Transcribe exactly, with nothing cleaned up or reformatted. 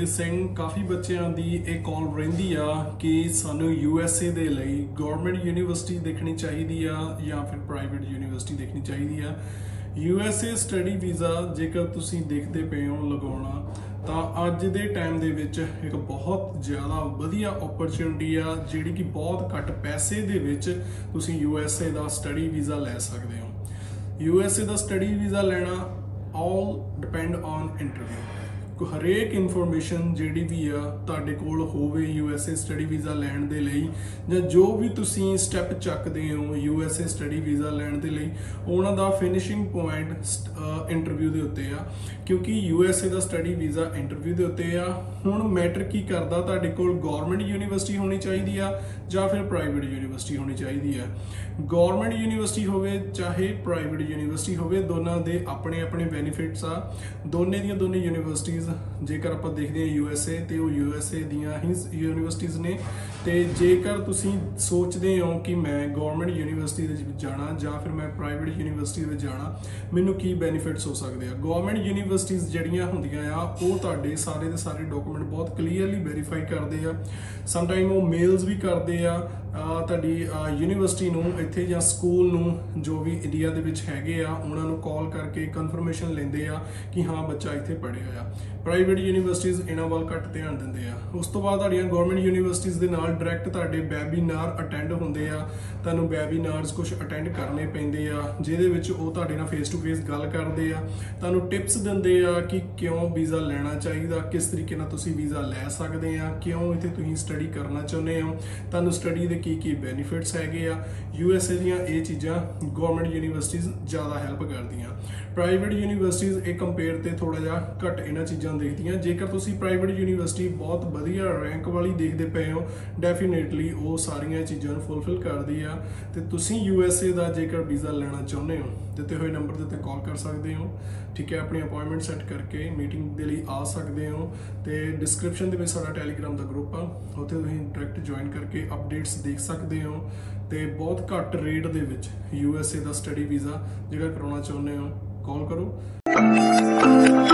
गुरप्रीत सिंह काफ़ी बच्चों की एक कॉल रही आ कि सानू यू एस ए दे लई गौरमेंट यूनीवर्सिटी देखनी चाहिए आ या फिर प्राइवेट यूनीवर्सिटी देखनी चाहिए आ। U S A study visa जेकर तुसी देखते पे हो लगाना तो अज के टाइम दे विच एक बहुत ज़्यादा वधिया अपॉर्चुनिटी आ जिहड़ी कि बहुत घट पैसे दे विच तुसी यू एस ए दा स्टडी वीज़ा लै सकते हो। यू एस ए दा स्टडी वीज़ा लेना ऑल डिपेंड ऑन इंटरव्यू। हरेक इनफॉर्मेशन जिहड़ी भी आ तुहाडे कोल होवे U S A study visa लैण दे लई जां जो भी तुसीं स्टैप चकदे हो U S A study visa लैण दे लई उन्हां दा फिनिशिंग पॉइंट इंटरव्यू दे उत्ते आ, क्योंकि यू एस ए दा स्टडी वीज़ा इंटरव्यू दे उत्ते आ। हुण मैटर की करदा तुहाडे कोल गौरमेंट यूनीवर्सिटी होनी चाहिदी आ जां फिर प्राइवेट यूनीवर्सिटी होनी चाहिदी आ। गौरमेंट यूनीवर्सिटी होवे चाहे प्राइवेट यूनीवर्सिटी होवे दोनों दे अपने अपने बेनीफिट्स आ। दोने दियां दोने यूनीवर्सिटीज़ जेकर आप देखते हैं यू एस ए तो यू एस ए दियां ही यूनीवर्सिटीज़ ने ते जेकर तुसी सोचते हो कि मैं गौरमेंट यूनीवर्सिटी दे विच जाना जां फिर मैं प्राइवेट यूनीवर्सिटी दे जाना मैनू की बेनीफिट्स हो सकते हैं। गौरमेंट यूनीवर्सिटीज़ जिहड़ियां हुंदियां आ ओह तुहाडे सारे दे सारे डॉक्यूमेंट बहुत क्लीयरली वेरीफाई करते हैं। समटाइम वो मेल्स भी करते हैं तुहाडी यूनीवर्सिटी नूं इत्थे जां स्कूल नूं जो भी इंडिया दे विच हैगे आ उन्हां नूं कॉल करके कन्फर्मेशन लेंदे आ कि हाँ बच्चा इत्थे पढ़िया आ। प्राइवेट यूनीवर्सिटीज़ इन्हां वल घट ध्यान दिंदे आ। उस तो बाद तुहाडीआं गौरमेंट यूनीवर्सिटीज़ दे नाल डायरैक्ट तुहाडे वैबीनार अटैंड हुंदे आ। तुहानूं वैबीनार्स कुछ अटैंड करने पैंदे आ जिहदे विच ओह तुहाडे नाल फेस टू फेस गल करदे आ, तुहानूं टिप्स दिंदे आ कि क्यों वीज़ा लैना चाहिदा, किस तरीके नाल तुसीं वीज़ा लै सकदे आ, क्यों इत्थे तुसीं स्टडी करना चाहुंदे हो, तुहानूं स्टडी दे की की बेनीफिट्स हैगे आ। यू एस ए दियां ये चीज़ां गौरमेंट यूनीवर्सिटीज़ ज़्यादा हैल्प करदियां। प्राइवेट यूनीवर्सिटीज़ एक कंपेयर ते थोड़ा जिहा घट इन्हां चीज़ां देखदियां। जेकर तुसीं प्राइवेट यूनीवर्सिटी बहुत वधिया रैंक वाली देखते पे हो डेफिनेटली वो सारिया चीज़ों फुलफिल करती है। तो तुसीं यू एस ए का जेकर वीज़ा लेना चाहुंदे हो दिते हुए नंबर के उत्ते कॉल कर सकते हो, ठीक है। अपनी अपॉइंटमेंट सैट करके मीटिंग के लिए आ सकते हो। तो डिस्क्रिप्शन के साडा टैलीग्राम का ग्रुप आ उत्थे तुसीं डायरैक्ट ज्वाइन करके अपडेट्स देख सकते हो। तो बहुत घट रेट दे विच यू एस ए का स्टडी वीज़ा जेकर करवाना चाहुंदे हो कॉल करो।